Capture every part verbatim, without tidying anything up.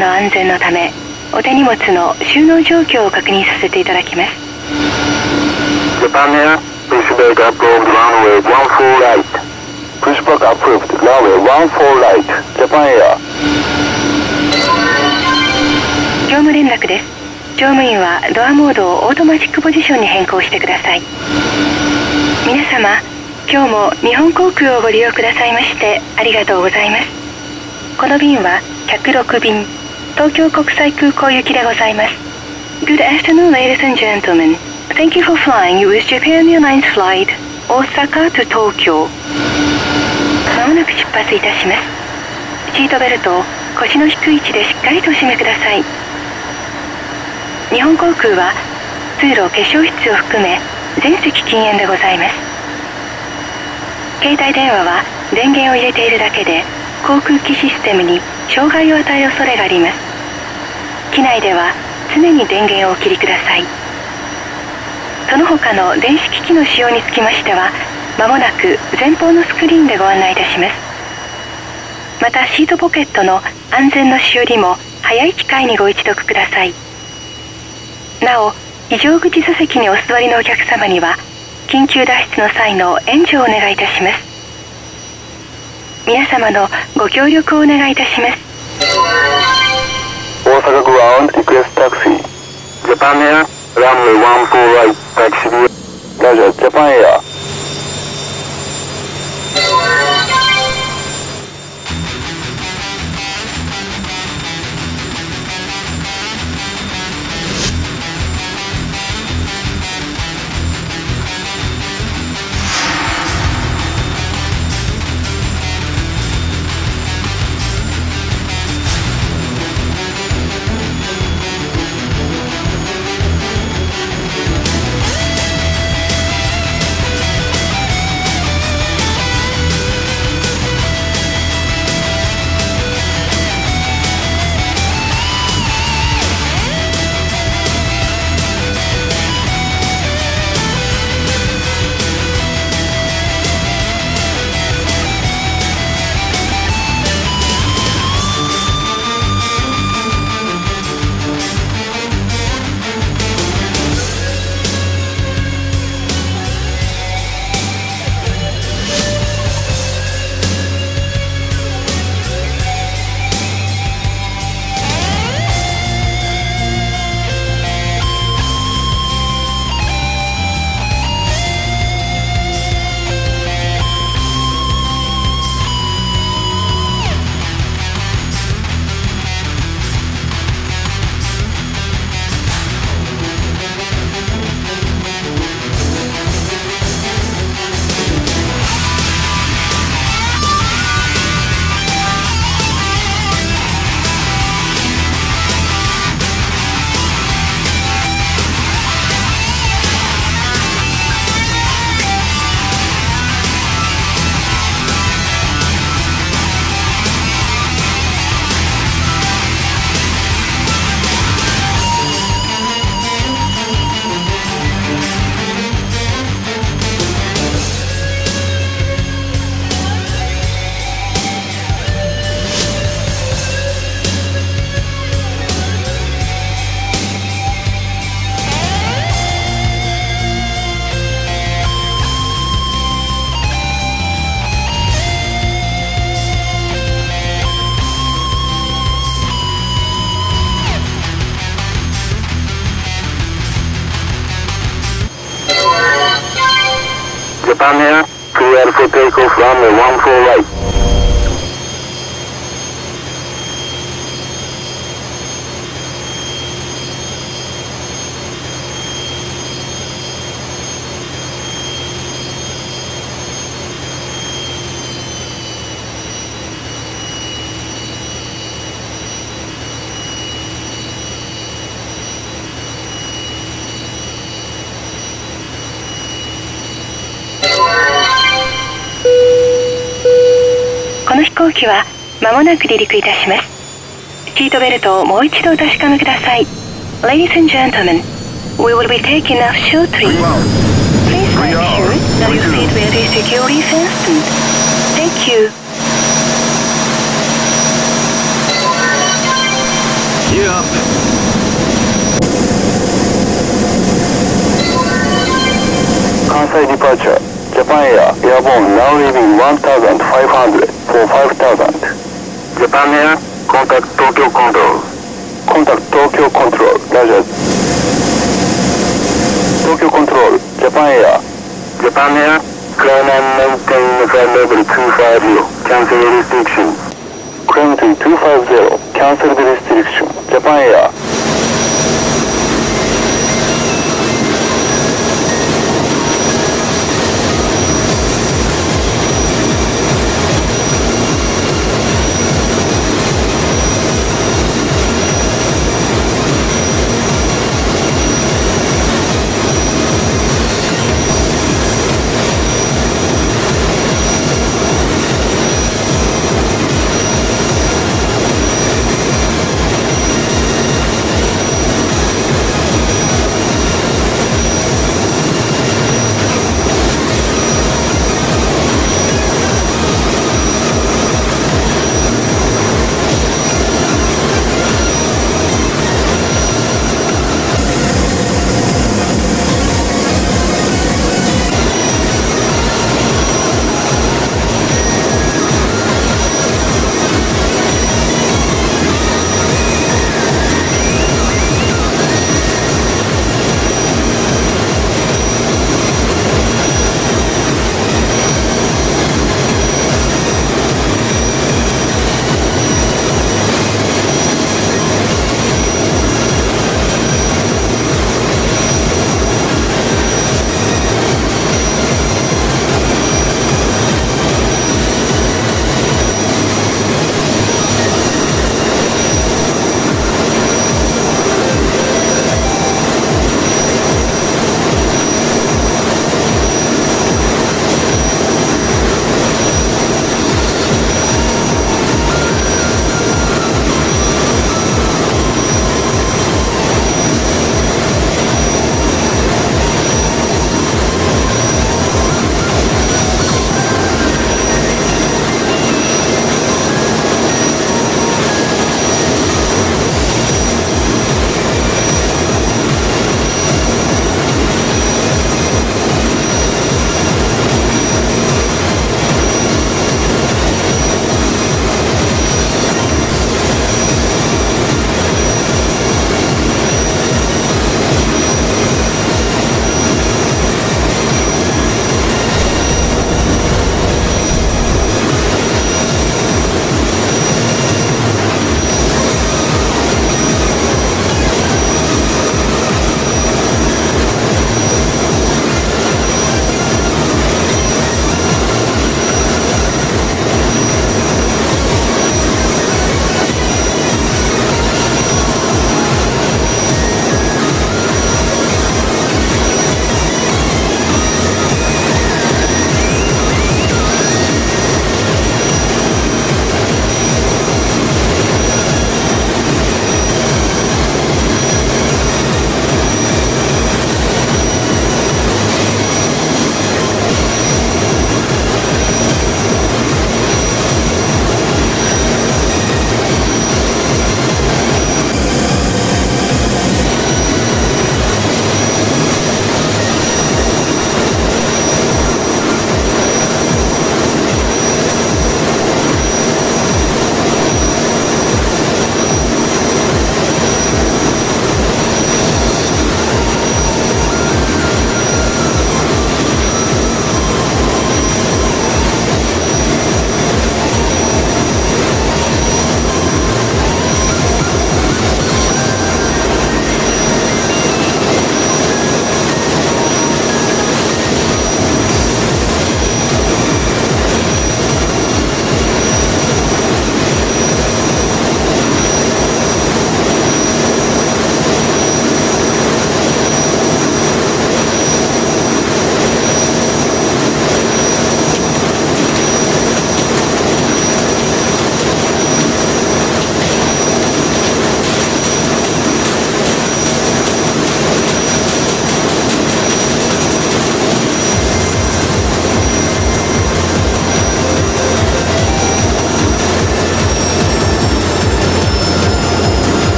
の安全のため、お手荷物の収納状況を確認させていただきます。 Japan Air, pushback approved runway one four right. Pushback approved runway one four right. Japan Air. 乗務連絡です。乗務員はドアモードをオートマチックポジションに変更してください。皆様、今日も日本航空をご利用くださいましてありがとうございます。この便はひゃくろく便、東京国際空港行きでございます。Good afternoon, ladies and gentlemen. Thank you for flying with Japan Airlines flight Osaka to Tokyo. まもなく出発いたします。シートベルトを腰の低い位置でしっかりと締めください。日本航空は通路化粧室を含め全席禁煙でございます。携帯電話は電源を入れているだけで航空機システムに障害を与える恐れがあります。機内では常に電源をお切りください。その他の電子機器の使用につきましては、まもなく前方のスクリーンでご案内いたします。またシートポケットの安全のしおりも早い機会にご一読ください。なお、非常口座席にお座りのお客様には緊急脱出の際の援助をお願いいたします。皆様のご協力をお願いいたします。 大阪 Ground Request Taxi. Japan Air, runway one four right, taxi. Roger, Japan Air. ジャパンエア、Clear for takeoff runway one four right. この飛行機は間もなく離陸いたします。シートベルトをもう一度お確かめください。Ladies and gentlemen, we will be taking off shortly. Please make sure that your seatbelt is securely fastened. Thank you. Kansai departure. Japan Air, airborne now leaving one thousand five hundred for five thousand. Japan Air, contact Tokyo Control. Contact Tokyo Control, Roger. Tokyo Control, Japan Air. Japan Air, climb and maintain flight level two five zero. Cancel the restriction. Climb to two five zero. Cancel the restriction. Japan Air.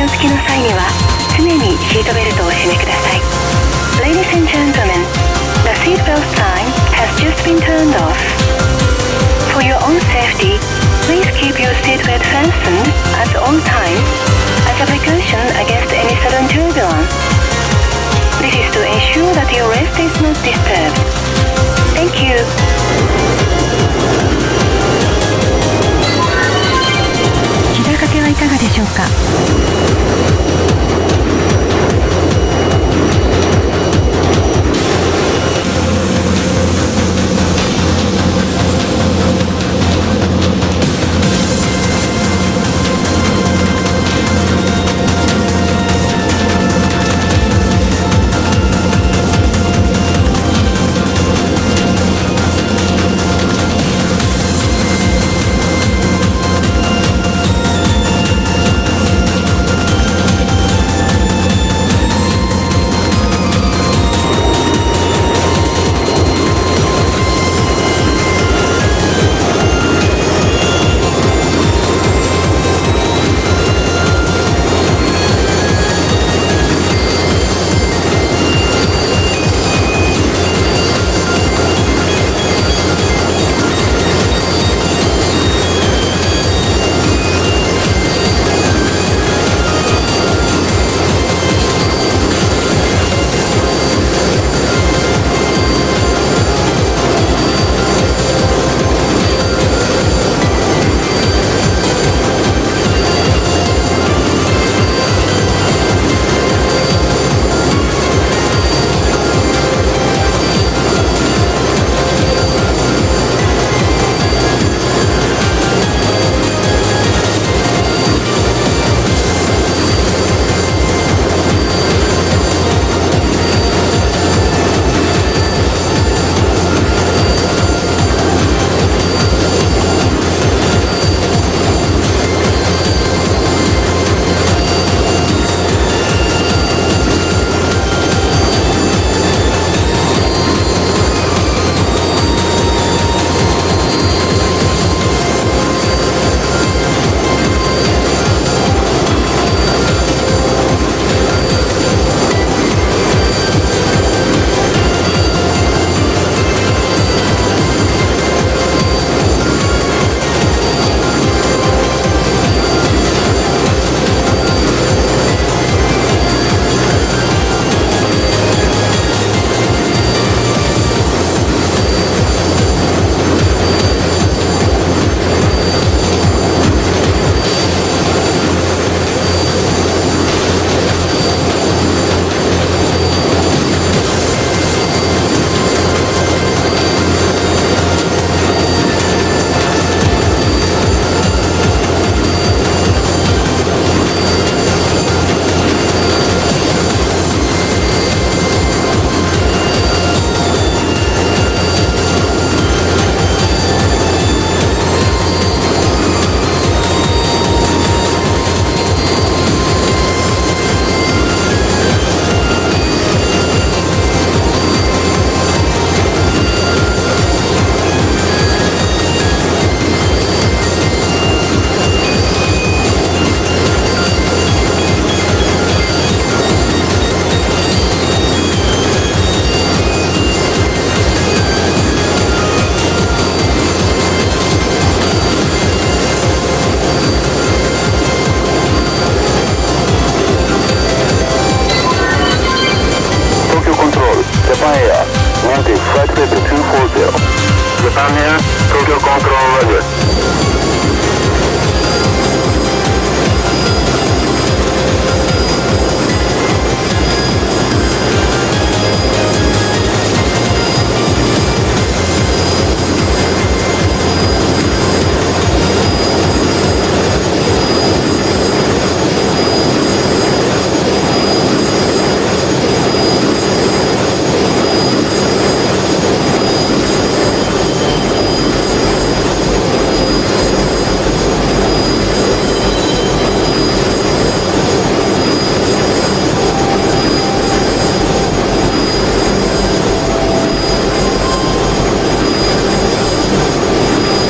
船付きの際には常にシートベルトをお締めください。 Ladies and gentlemen, the seatbelt sign has just been turned off. For your own safety, please keep your seatbelt fastened at all times as a precaution against any sudden turbulence. This is to ensure that your rest is not disturbed. Thank you. 膝掛けはいかがでしょうか。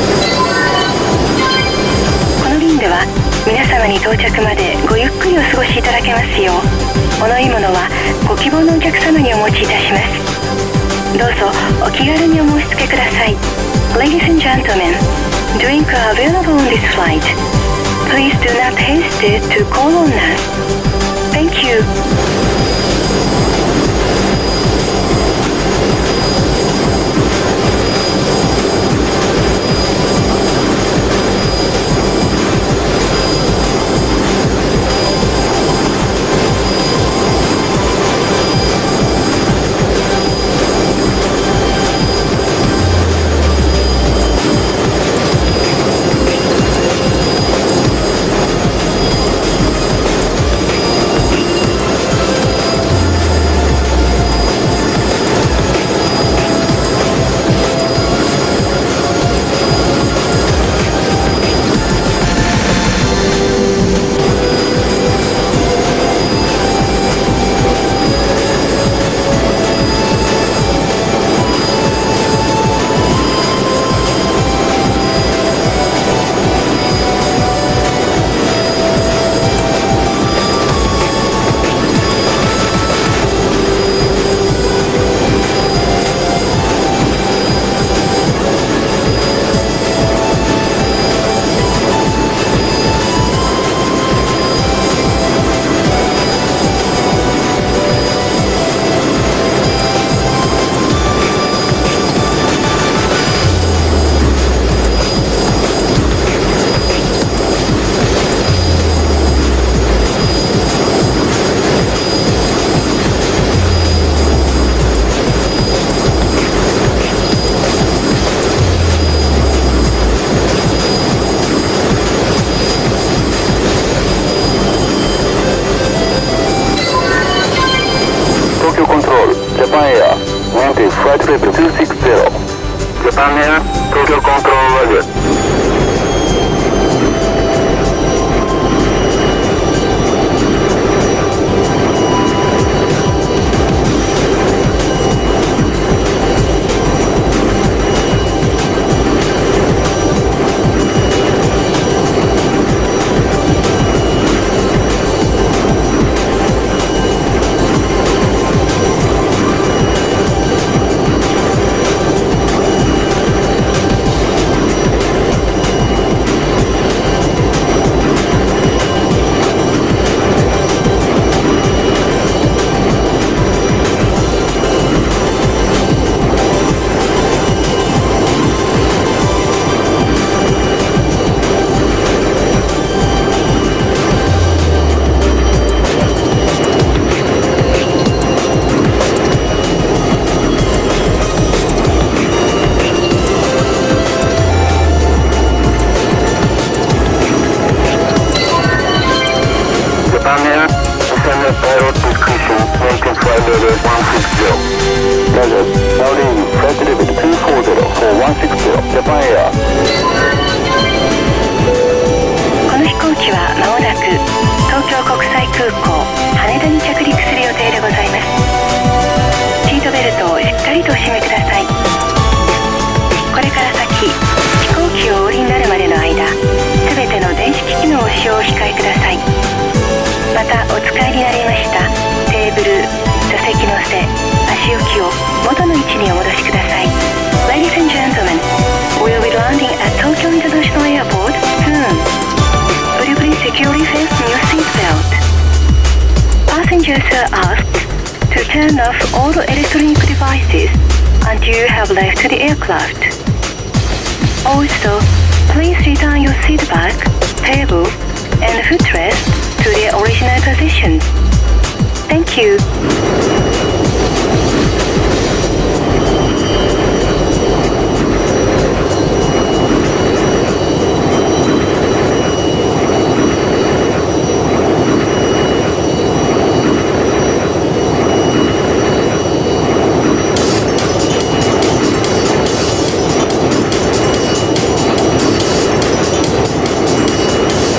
到着までごゆっくりお過ごししいただけますよう、お飲み物はご希望のお客様にお持ちいたします。どうぞお気軽にお申し付けください。 Ladies and gentlemen, drinks are available on this flight. Please do not hesitate to call on us. Thank you.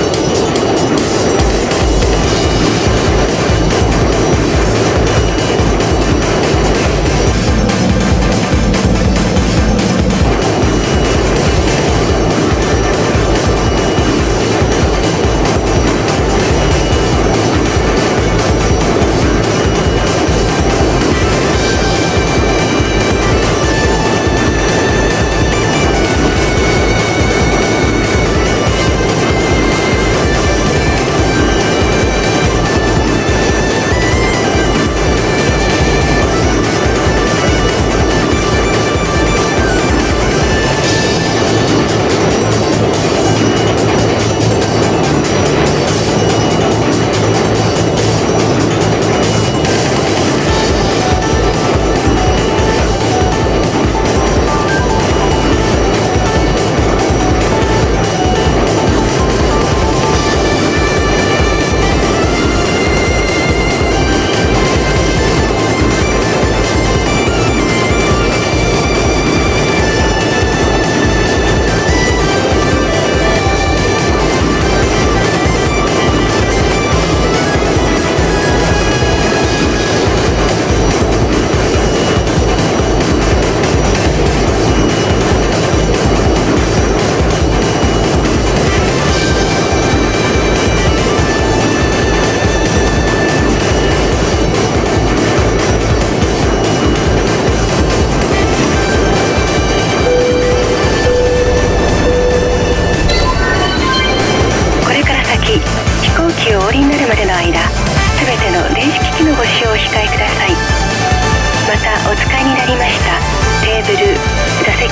「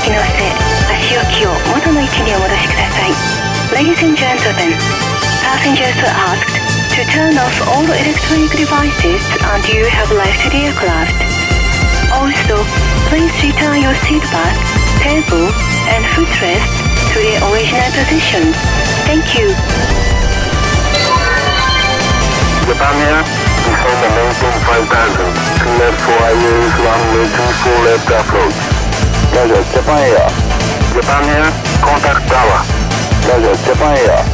き乗せ、足置きを元の位置にお戻しください。Ladies and gentlemen, passengers are asked to turn off all electronic devices until you have left the aircraft. Also, please return your seat back, table, and footrest to their original positions. Thank you. Japan Air, descend the maintain five thousand, two left four highways, runway two four left approach. Roger, Japan Air. Japan Air, contact tower. Roger, Japan Air.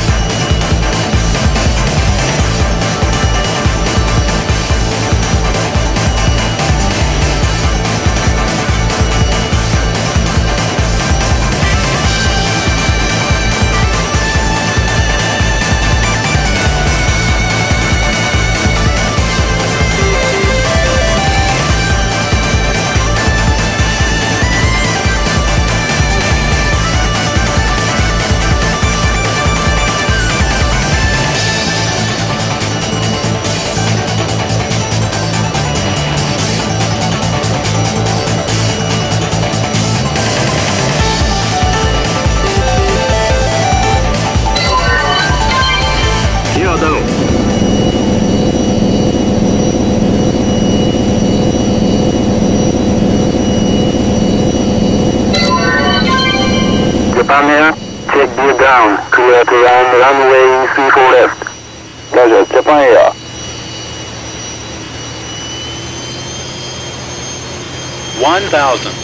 Japan Air, check gear down, clear to land runway three four left. Roger, Japan Air. One thousand.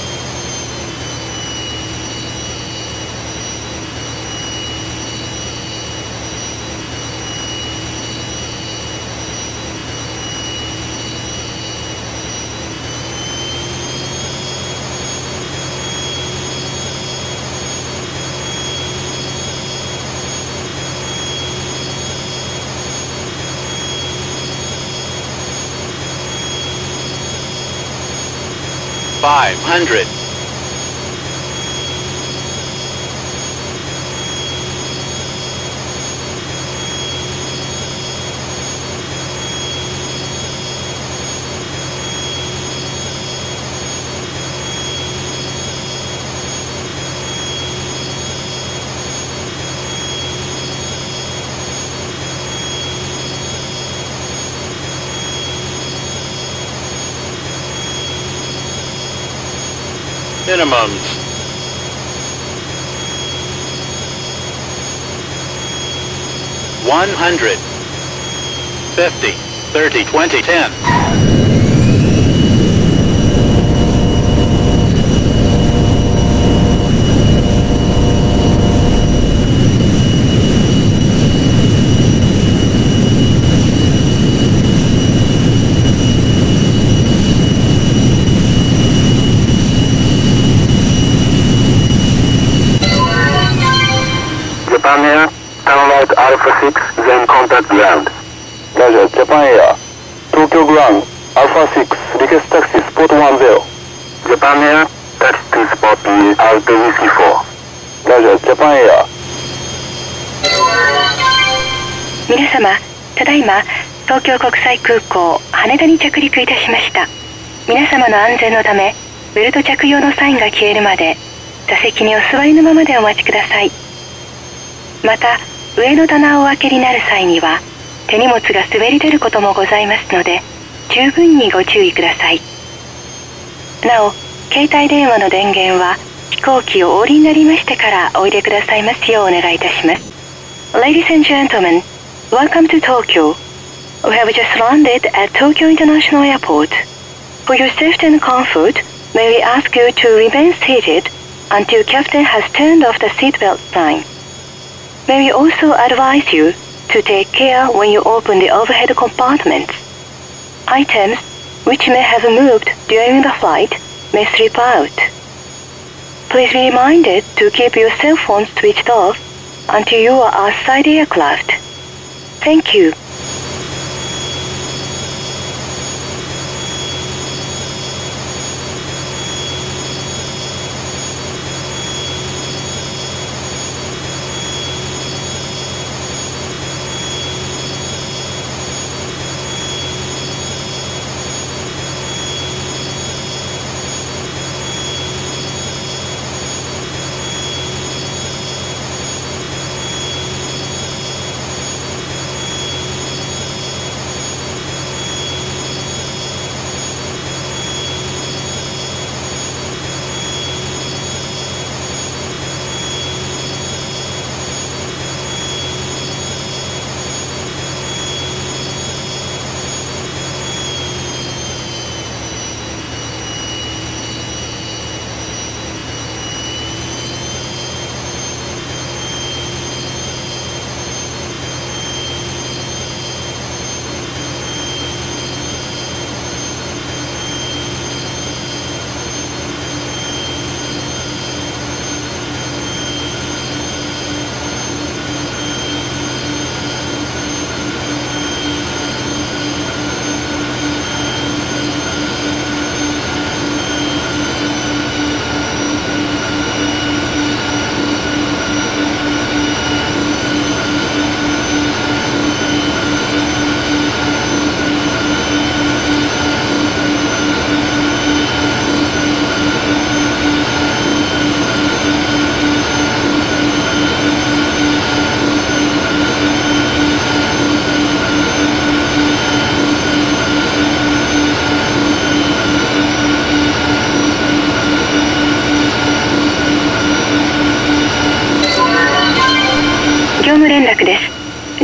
Five hundred. Minimums. One hundred. Fifty. Thirty. Twenty. Ten. Japan Air, turn right Alpha six, then contact ground. Roger, Japan Air. Tokyo ground, Alpha six, request taxi, spot one zero. Japan Air, taxi to spot B, Alpha Whiskey four. Roger, Japan Air. 皆様、ただいま東京国際空港羽田に着陸いたしました。皆様の安全のため、ベルト着用のサインが消えるまで座席にお座りのままでお待ちください。また、上の棚をお開けになる際には手荷物が滑り出ることもございますので、十分にご注意ください。なお、携帯電話の電源は飛行機をお降りになりましてからお入れくださいますようお願いいたします。Ladies and gentlemen, welcome to Tokyo. We have just landed at Tokyo International Airport. For your safety and comfort, may we ask you to remain seated until Captain has turned off the seatbelt sign. May we also advise you to take care when you open the overhead compartments. Items which may have moved during the flight may slip out. Please be reminded to keep your cell phones switched off until you are outside the aircraft. Thank you.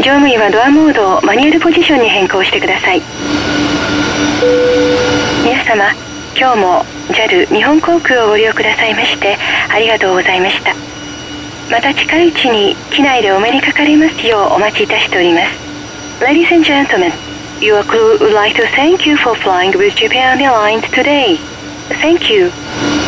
乗務員はドアモードをマニュアルポジションに変更してください。皆様、今日も ジャル 日本航空をご利用くださいましてありがとうございました。また近いうちに機内でお目にかかれますようお待ちいたしております。 Ladies and gentlemen, your crew would like to thank you for flying with Japan Airlines today. Thank you.